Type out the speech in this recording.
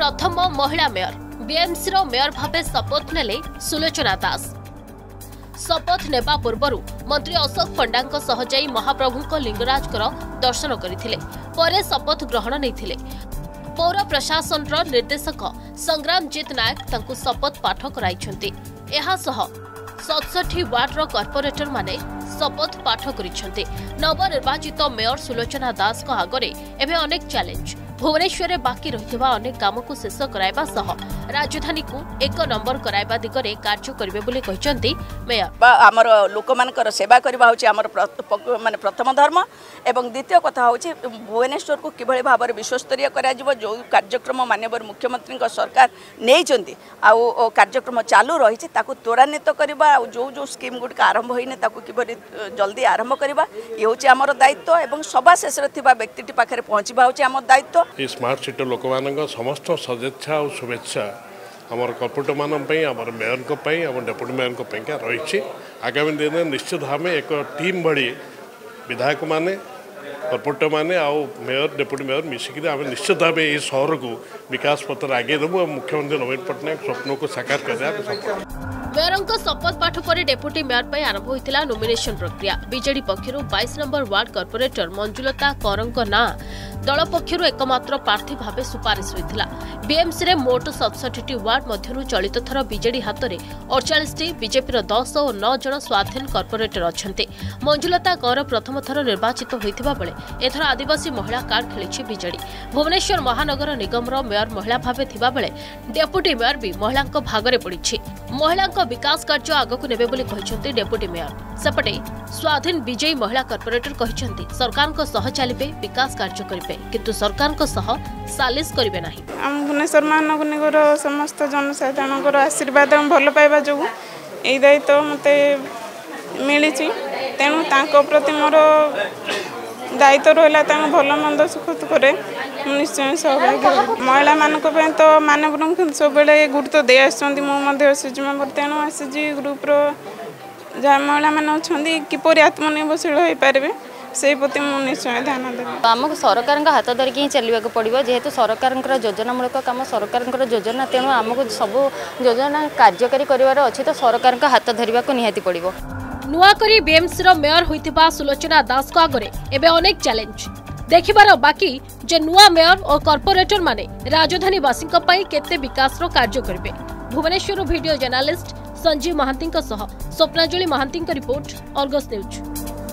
प्रथम महिला mayor BMC रो मेयर भावे शपथ नेले सुलोचना दास। शपथ नेबा पूर्वरु मंत्री अशोक पंडा सह जाई महाप्रभु लिंगराजकर दर्शन करथिले। परे शपथ ग्रहण नैथिले। पौर प्रशासन रो निर्देशक संग्रामजीत नायक तांकु शपथ पाठ कराइछन्ति। एहा सह 67 वार्ड रो कॉर्पोरेटर माने शपथ पाठ करिछन्ति। नवनिर्वाचित मेयर सुलोचना दास को आगरे एबे अनेक चैलेंज। भुवनेश्वर में बाकी रहिथिबा अनेक काम को शेष कराइबा सह राजधानी को एक नंबर कराइबा दिगरे कार्य करिवे बोली कहिसंती मेयर। हमर लोक मानकर सेवा करबा होची हमर माने प्रथम धर्म एवं द्वितीय कथा होची भुवनेश्वर को किभଳି भाबरे विश्वस्तरीय करा जिवो जो कार्यक्रम माननीय मुख्यमंत्री को सरकार नै जंती आ कार्यक्रम चालू रहिछि ताकू त्वरान्वित करबा जो जो स्कीम गुड आरंभ होइने ताकू किभଳି जल्दी आरंभ करबा ये होची हमर दायित्व एवं सभा शेष रे थिबा व्यक्तिटी पाखरे पहुंचबा होची हमर दायित्व। स्मार्ट सिटी लोक मान समस्त सदिच्छा और शुभेच्छा आमर कॉर्पोरेटर मान मेयर डेप्यूटी मेयर रही। आगामी दिन में निश्चित भाव एक टीम भली विधायक माने कॉर्पोरेटर माने आउ मेयर डेप्यूटी मेयर मिसिक आम निश्चित भाव ये सहर को विकास पत्र आगे देवु और मुख्यमंत्री नवीन पट्टनायक स्वप्न को साकार कर। मेयर शपथ पाठ पर डेप्यूटी मेयर पर आरंभ होता नॉमिनेशन प्रक्रिया। बीजेडी पक्षर 22 number ward corporator Manjulata Karank ना दल पक्षर एकमात्र प्रार्थी भाव सुपारिश होता। बीएमसी रे मोट 67 वार्ड मध्यरु चलित थर बीजेडी हाथ में 48 बीजेपी 10 और 9 जन स्वाधीन कॉर्पोरेटर अछंते। मंजुलता कर प्रथम थर निर्वाचित होइथिबा बेले एथर आदिवासी महिला कार्ड खेली बीजेडी। भुवनेश्वर महानगर निगम मेयर महिला भाव थिबा बेले डेप्यूटी मेयर भी महिला भागरे पड़ी। महिला विकास कार्य आगकु नेबे बोली कहिसंती डेप्यूटी मेयर। सेपटे स्वाधीन विजयी महिला कॉर्पोरेटर कहिसंती सरकार को सह चलिबे विकास कार्य करिबे किंतु सरकार को सह सालिस करिबे नाही। हम भुवनेश्वर महानगर समस्त जनसाधारण आशीर्वाद भल पाइबा जो एई दायित्व मते मिली तेणु तांको प्रति मोर दायित्व रहा भल मंद सुख करे निश्चय सहभागी। महिला मान तो मानव सब गुरुत्व दे आसजी मेम्बर तेणु आसी ग्रुप्र जहाँ महिला मैंने अच्छा किपर आत्मनिर्भरशील हो पारे से प्रति निश्चय ध्यान देव। आमको सरकार हाथ धरिकी ही चलने पड़ो जेहेतु सरकार योजनामूलक काम सरकार योजना तेणु आमको सब योजना कार्यकारी कर अच्छी तो सरकार हाथ धरने को निहाती पड़ो। नुआकरी बीएमसी रो मेयर होइतिबा सुलोचना दास को आगरे एबे अनेक चैलेंज देखिबार बाकी जे नुआ मेयर और कॉर्पोरेटर माने राजधानी वासी केते विकास रो कार्य करिवे। भुवनेश्वर वीडियो जर्नलिस्ट संजीव महांती सह Swapnanjali Mahanty report Argus news.